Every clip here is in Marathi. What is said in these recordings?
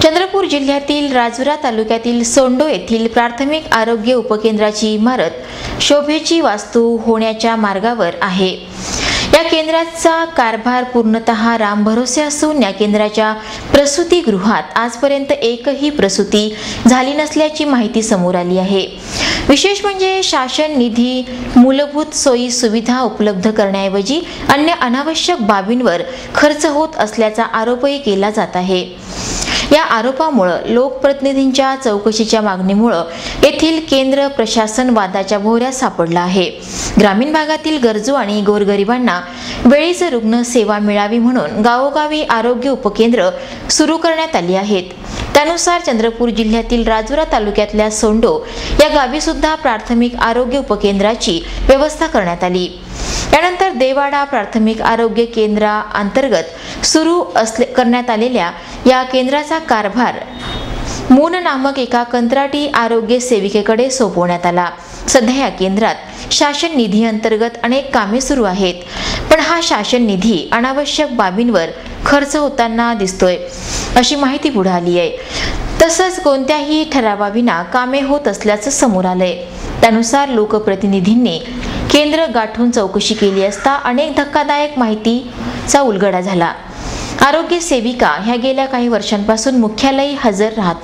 चंद्रपूर जिल्ह्यातील राजुरा तालुक्यातील सोंडो येथील प्राथमिक आरोग्य उपकेंद्राची इमारत शोभेची वास्तू होण्याच्या मार्गावर आहे। या केंद्राचा कारभार पूर्णतः रामभरोसे असून या केंद्राच्या प्रसूतीगृहात आजपर्यंत एकही प्रसूती झाली नसल्याची माहिती समोर आली आहे। विशेष म्हणजे शासन निधी मूलभूत सोयी सुविधा उपलब्ध करण्याऐवजी अन्य अनावश्यक बाबींवर खर्च होत असल्याचा आरोपही केला जात आहे। या आरोपामुळे लोकप्रतिनिधींच्या चौकशीच्या मागणीमुळे येथील केंद्र प्रशासन वादाच्या भोवऱ्यात सापडला आहे। ग्रामीण भागातील गरजू आणि गोरगरिबांना वेळीच रुग्ण सेवा मिळावी म्हणून गावोगावी आरोग्य उपकेंद्र सुरू करण्यात आली आहेत। त्यानुसार चंद्रपूर जिल्ह्यातील राजुरा तालुक्यातल्या सोंडो या गावी सुद्धा प्राथमिक आरोग्य उपकेंद्राची व्यवस्था करण्यात आली। यानंतर देवाडा प्राथमिक आरोग्य केंद्रा अंतर्गत सुरू करण्यात आलेल्या या केंद्राचा कारभार मून नामक एका कंत्राटी आरोग्य सेविकेकडे सोपवण्यात आला। सध्या या केंद्रात शासन निधी अंतर्गत अनेक कामे सुरू आहेत, पण हा शासन निधी अनावश्यक बाबींवर खर्च होताना दिसतोय अशी माहिती पुढे आली आहे। तसंच कोणत्याही ठरावाविना कामे होत असल्याचं समोर आलंय। त्यानुसार लोकप्रतिनिधींनी केंद्र गाठून चौकशी केली असता अनेक धक्कादायक माहितीचा उलगडा झाला। आरोग्य सेविका ह्या गेल्या काही वर्षांपासून मुख्यालयी हजर राहत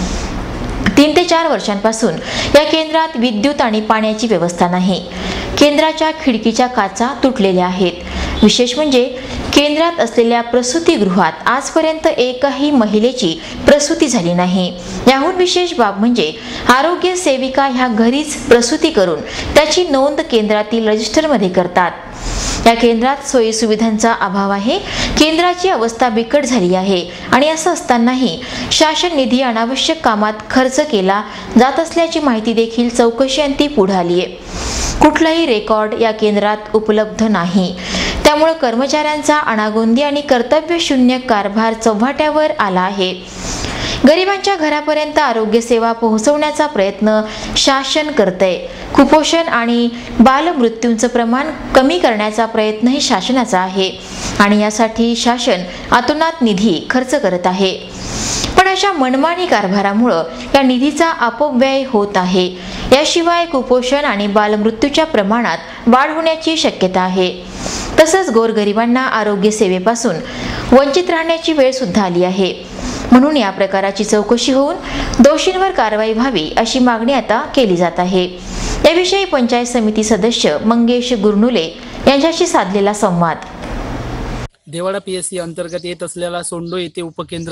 नाहीत। 3 ते 4 वर्षांपासून या केंद्रात विद्युत आणि पाण्याची व्यवस्था नाही। केंद्राच्या खिडकीच्या काचा तुटलेल्या आहेत। विशेष म्हणजे केंद्रात असलेल्या प्रसूतीगृहात आजपर्यंत एकही महिलेची प्रसूती झाली नाही। याहून विशेष बाब म्हणजे आरोग्य सेविका ह्या घरीच प्रसूती करून त्याची नोंद केंद्रातील रजिस्टरमध्ये करतात। या केंद्रात सोयी सुविधांचा अभाव आहे। केंद्राची अवस्था बिकट झाली आहे आणि असं असतानाही शासन निधी अनावश्यक कामात खर्च केला जात असल्याची माहिती देखील चौकशीअंती पुढे आली आहे। कुठलाही रेकॉर्ड या केंद्रात उपलब्ध नाही। त्यामुळे कर्मचाऱ्यांचा अनागोंदी आणि कर्तव्यशून्य कारभार चव्हाट्यावर आला आहे। गरिबांच्या घरापर्यंत आरोग्य सेवा पोहोचवण्याचा प्रयत्न शासन करतंय। कुपोषण आणि बालमृत्यूंचं प्रमाण कमी करण्याचा प्रयत्नही शासनाचा आहे आणि यासाठी शासन अतोनात निधी खर्च करत आहे। पण अशा मनमानी कारभारामुळे या निधीचा अपव्यय होत आहे। याशिवाय कुपोषण आणि बालमृत्यूच्या प्रमाणात वाढ होण्याची शक्यता आहे। तसंच गोरगरिबांना आरोग्य सेवेपासून वंचित राहण्याची वेळ सुद्धा आली आहे। म्हणून या प्रकाराची चौकशी होऊन दोषींवर कारवाई व्हावी अशी मागणी आता केली जात आहे। याविषयी पंचायत समिती सदस्य मंगेश गुरनुले यांच्याशी साधलेला संवाद। देवाडा PSC अंतर्गत येत असलेला सोंडो येथे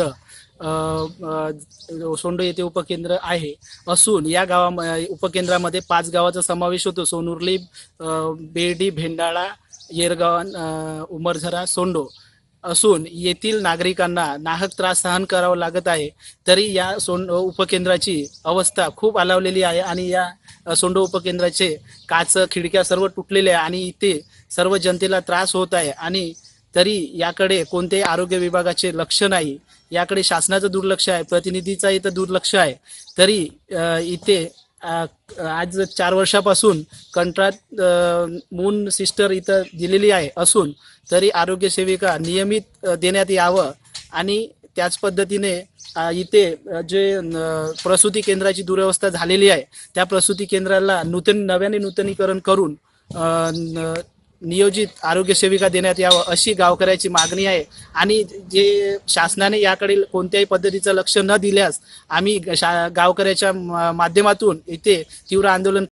उपकेंद्र आहे असून या उपकेंद्रामध्ये 5 गावाचा समावेश होतो। सोनुर्ली, बेर्डी, भेंडाळा, येरगाव, उमरझरा, सोंडो असून येथील नागरिकांना नाहक त्रास सहन करावा लागत आहे। तरी या उपकेंद्राची अवस्था खूप आलावलेली आहे आणि या सोंडो उपकेंद्राचे काच खिडक्या सर्व तुटलेले आहे आणि इथे सर्व जनतेला त्रास होत आहे आणि तरी याकडे कोणत्याही आरोग्य विभागाचे लक्ष नाही। याकडे शासनाचं दुर्लक्ष आहे, प्रतिनिधीचा इथं दुर्लक्ष आहे। तरी इथे आज 4 वर्षापासून कंत्राट मून सिस्टर इथं दिलेली आहे असून तरी आरोग्य सेविका नियमित देण्यात यावं आणि त्याच पद्धतीने इथे जे प्रसूती केंद्राची दुरवस्था झालेली आहे त्या प्रसूती केंद्राला नव्याने नूतनीकरण करून नियोजित आरोग्य सेविका देण्यात यावं अशी गावकऱ्याची मागणी आहे। आणि जे शासनाने याकडे कोणत्याही पद्धतीचं लक्ष न दिल्यास आम्ही गावकऱ्याच्या माध्यमातून इथे तीव्र आंदोलन